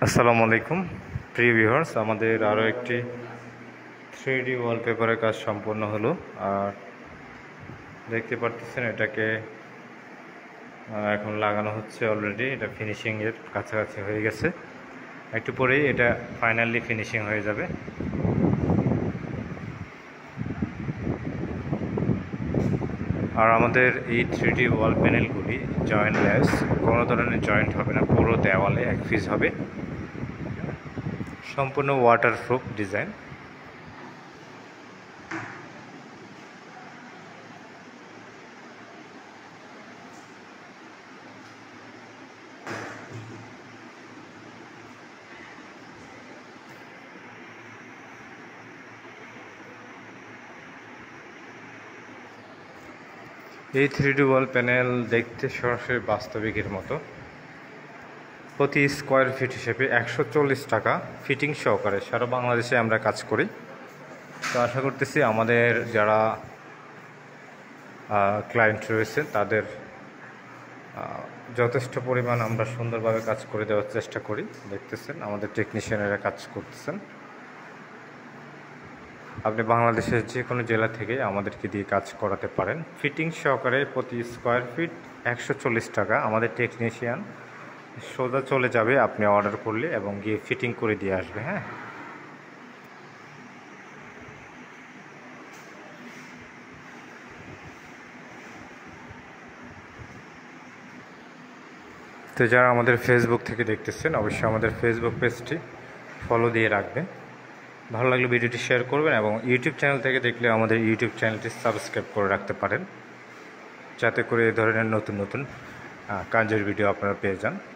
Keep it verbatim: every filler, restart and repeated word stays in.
আসসালামু আলাইকুম প্রিয় ভিউয়ার্স, আমাদের আরও একটি থ্রি ডি ওয়ালপেপারের কাজ সম্পূর্ণ হলো। আর দেখতে পারতেছেন এটাকে এখন লাগানো হচ্ছে। অলরেডি এটা ফিনিশিংয়ের কাছাকাছি হয়ে গেছে, একটু পরেই এটা ফাইনালি ফিনিশিং হয়ে যাবে। আর আমাদের এই থ্রি ডি ওয়াল প্যানেলগুলি জয়েন্টলেস, কোনো ধরনের জয়েন্ট হবে না, পুরো দেওয়ালে এক পিস হবে, সম্পূর্ণ ওয়াটারপ্রুফ ডিজাইন। এই থ্রি ডি ওয়াল প্যানেল দেখতে সরাসরি বাস্তবিকের মতো। প্রতি স্কোয়ার ফিট হিসেবে একশো চল্লিশ টাকা ফিটিং সহকারে সারা বাংলাদেশে আমরা কাজ করি। তো আশা করতেছি আমাদের যারা ক্লায়েন্ট রয়েছে তাদের যথেষ্ট পরিমাণ আমরা সুন্দরভাবে কাজ করে দেওয়ার চেষ্টা করি। দেখতেছেন আমাদের টেকনিশিয়ানেরা কাজ করতেছেন। আপনি বাংলাদেশের যে কোনো জেলা থেকে আমাদেরকে দিয়ে কাজ করাতে পারেন। ফিটিং সহকারে প্রতি স্কোয়ার ফিট একশো চল্লিশ টাকা। আমাদের টেকনিশিয়ান সোজা চলে যাবে আপনি অর্ডার করলে এবং গিয়ে ফিটিং করে দিয়ে আসবে। হ্যাঁ, তো যারা আমাদের ফেসবুক থেকে দেখতেছেন অবশ্যই আমাদের ফেসবুক পেজটি ফলো দিয়ে রাখবেন। ভালো লাগলে ভিডিওটি শেয়ার করবেন এবং ইউটিউব চ্যানেল থেকে দেখলে আমাদের ইউটিউব চ্যানেলটি সাবস্ক্রাইব করে রাখতে পারেন, যাতে করে এই ধরনের নতুন নতুন কাজের ভিডিও আপনারা পেয়ে যান।